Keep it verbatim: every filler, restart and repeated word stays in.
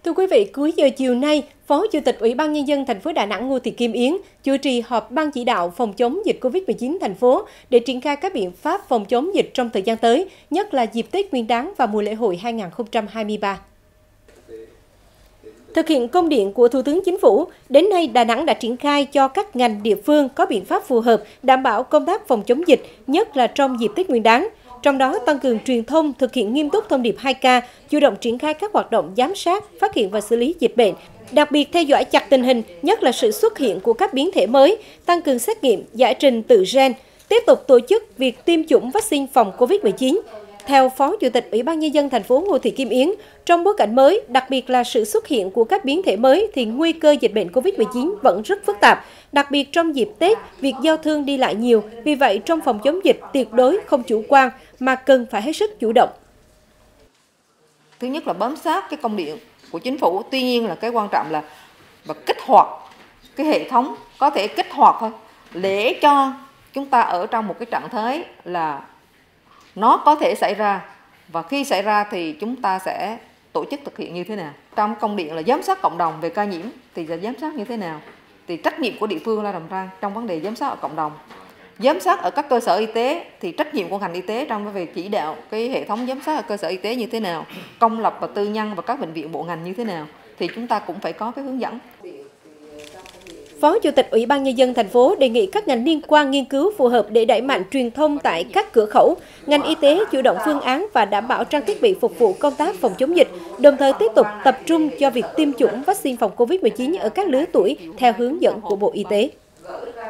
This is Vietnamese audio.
Thưa quý vị, cuối giờ chiều nay, Phó Chủ tịch Ủy ban Nhân dân thành phố Đà Nẵng Ngô Thị Kim Yến chủ trì họp Ban chỉ đạo phòng chống dịch Covid mười chín thành phố để triển khai các biện pháp phòng chống dịch trong thời gian tới, nhất là dịp Tết Nguyên đán và mùa lễ hội hai nghìn không trăm hai mươi ba. Thực hiện công điện của Thủ tướng Chính phủ, đến nay Đà Nẵng đã triển khai cho các ngành địa phương có biện pháp phù hợp đảm bảo công tác phòng chống dịch, nhất là trong dịp Tết Nguyên đán. Trong đó, tăng cường truyền thông, thực hiện nghiêm túc thông điệp hai K, chủ động triển khai các hoạt động giám sát, phát hiện và xử lý dịch bệnh, đặc biệt theo dõi chặt tình hình, nhất là sự xuất hiện của các biến thể mới, tăng cường xét nghiệm, giải trình tự gen, tiếp tục tổ chức việc tiêm chủng vaccine phòng Covid mười chín. Theo Phó Chủ tịch Ủy ban Nhân dân thành phố Ngô Thị Kim Yến, trong bối cảnh mới, đặc biệt là sự xuất hiện của các biến thể mới thì nguy cơ dịch bệnh Covid mười chín vẫn rất phức tạp. Đặc biệt trong dịp Tết, việc giao thương đi lại nhiều, vì vậy trong phòng chống dịch tuyệt đối không chủ quan mà cần phải hết sức chủ động. Thứ nhất là bám sát cái công điện của Chính phủ, tuy nhiên là cái quan trọng là và kích hoạt cái hệ thống, có thể kích hoạt thôi, để cho chúng ta ở trong một cái trạng thái là nó có thể xảy ra, và khi xảy ra thì chúng ta sẽ tổ chức thực hiện như thế nào. Trong công điện là giám sát cộng đồng về ca nhiễm thì sẽ giám sát như thế nào, thì trách nhiệm của địa phương là làm ra trong vấn đề giám sát ở cộng đồng. Giám sát ở các cơ sở y tế thì trách nhiệm của ngành y tế trong cái việc chỉ đạo cái hệ thống giám sát ở cơ sở y tế như thế nào, công lập và tư nhân và các bệnh viện bộ ngành như thế nào, thì chúng ta cũng phải có cái hướng dẫn. Phó Chủ tịch Ủy ban Nhân dân thành phố đề nghị các ngành liên quan nghiên cứu phù hợp để đẩy mạnh truyền thông tại các cửa khẩu. Ngành y tế chủ động phương án và đảm bảo trang thiết bị phục vụ công tác phòng chống dịch, đồng thời tiếp tục tập trung cho việc tiêm chủng vaccine phòng Covid mười chín ở các lứa tuổi theo hướng dẫn của Bộ Y tế.